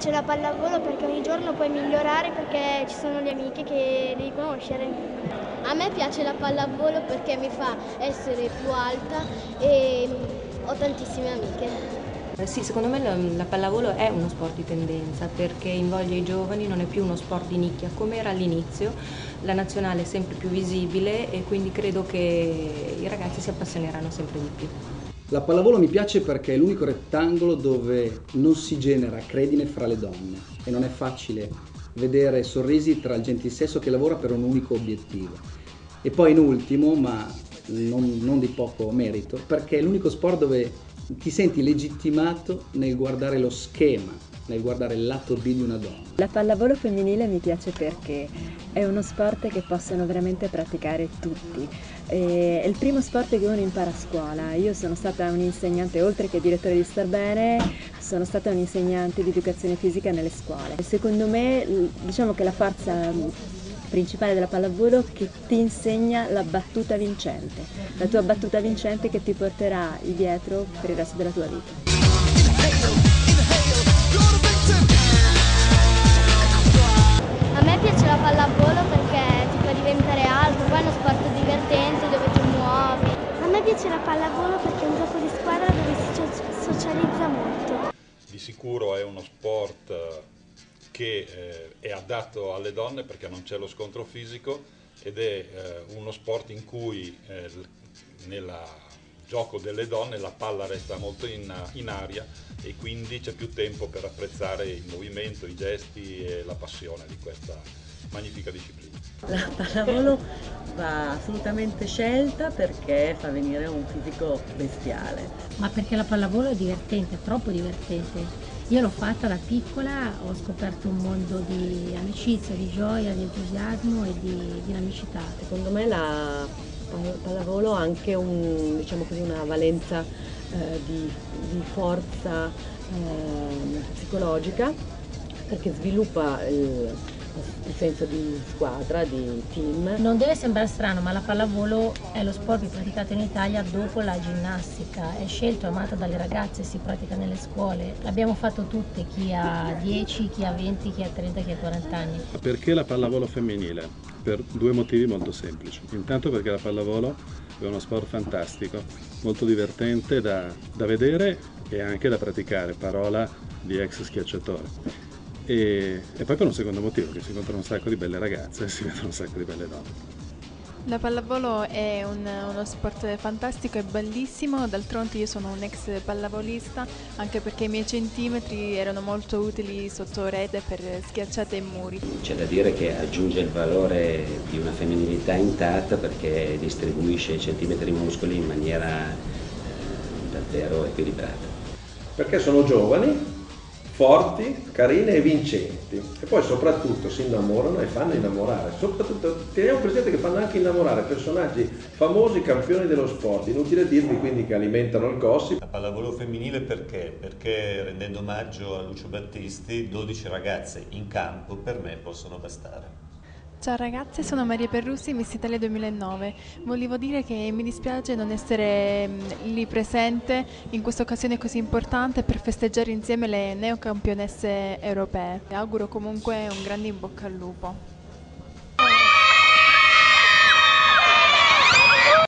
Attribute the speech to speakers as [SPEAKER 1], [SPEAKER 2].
[SPEAKER 1] piace la pallavolo perché ogni giorno puoi migliorare perché ci sono le amiche che devi conoscere.
[SPEAKER 2] A me piace la pallavolo perché mi fa essere più alta e ho tantissime amiche.
[SPEAKER 3] Sì, secondo me la pallavolo è uno sport di tendenza perché invoglia i giovani, non è più uno sport di nicchia come era all'inizio, la nazionale è sempre più visibile e quindi credo che i ragazzi si appassioneranno sempre di più.
[SPEAKER 4] La pallavolo mi piace perché è l'unico rettangolo dove non si genera credine fra le donne e non è facile vedere sorrisi tra il gentisesso che lavora per un unico obiettivo. E poi in ultimo, ma non di poco merito, perché è l'unico sport dove ti senti legittimato nel guardare lo schema, nel guardare il lato B di una donna.
[SPEAKER 5] La pallavolo femminile mi piace perché è uno sport che possono veramente praticare tutti. È il primo sport che uno impara a scuola. Io sono stata un'insegnante, oltre che direttore di Star Bene, sono stata un'insegnante di educazione fisica nelle scuole. Secondo me, diciamo che la forza principale della pallavolo che ti insegna la battuta vincente, la tua battuta vincente che ti porterà dietro per il resto della tua vita.
[SPEAKER 1] A me piace la pallavolo perché ti fa diventare alto, poi è uno sport divertente dove ti muovi. A me piace la pallavolo perché è un gioco di squadra dove si socializza molto.
[SPEAKER 6] Di sicuro è uno sport che è adatto alle donne perché non c'è lo scontro fisico ed è uno sport in cui nel gioco delle donne la palla resta molto in aria e quindi c'è più tempo per apprezzare il movimento, i gesti e la passione di questa magnifica disciplina.
[SPEAKER 7] La pallavolo va assolutamente scelta perché fa venire un fisico bestiale.
[SPEAKER 8] Ma perché la pallavolo è divertente, è troppo divertente. Io l'ho fatta da piccola, ho scoperto un mondo di amicizia, di gioia, di entusiasmo e di dinamicità.
[SPEAKER 7] Secondo me la pallavolo ha anche diciamo così, una valenza di forza psicologica perché sviluppa il senso di squadra, di team.
[SPEAKER 8] Non deve sembrare strano, ma la pallavolo è lo sport più praticato in Italia dopo la ginnastica. È scelto e amato dalle ragazze, si pratica nelle scuole. L'abbiamo fatto tutte, chi ha 10, chi ha 20, chi ha 30, chi ha 40 anni.
[SPEAKER 9] Perché la pallavolo femminile? Per due motivi molto semplici. Intanto perché la pallavolo è uno sport fantastico, molto divertente da vedere e anche da praticare, parola di ex schiacciatore. E poi per un secondo motivo, che si incontrano un sacco di belle ragazze e si vedono un sacco di belle donne.
[SPEAKER 10] La pallavolo è uno sport fantastico e bellissimo, d'altronde io sono un ex pallavolista, anche perché i miei centimetri erano molto utili sotto rete per schiacciate e muri.
[SPEAKER 11] C'è da dire che aggiunge il valore di una femminilità intatta perché distribuisce i centimetri muscoli in maniera davvero equilibrata.
[SPEAKER 12] Perché sono giovani, forti, carine e vincenti e poi soprattutto si innamorano e fanno innamorare, soprattutto teniamo presente che fanno anche innamorare personaggi famosi, campioni dello sport, inutile dirvi quindi che alimentano il gossip.
[SPEAKER 13] La pallavolo femminile perché? Perché rendendo omaggio a Lucio Battisti 12 ragazze in campo per me possono bastare.
[SPEAKER 10] Ciao ragazze, sono Maria Perrussi, Miss Italia 2009. Volevo dire che mi dispiace non essere lì presente in questa occasione così importante per festeggiare insieme le neocampionesse europee. Auguro comunque un grande in bocca al lupo.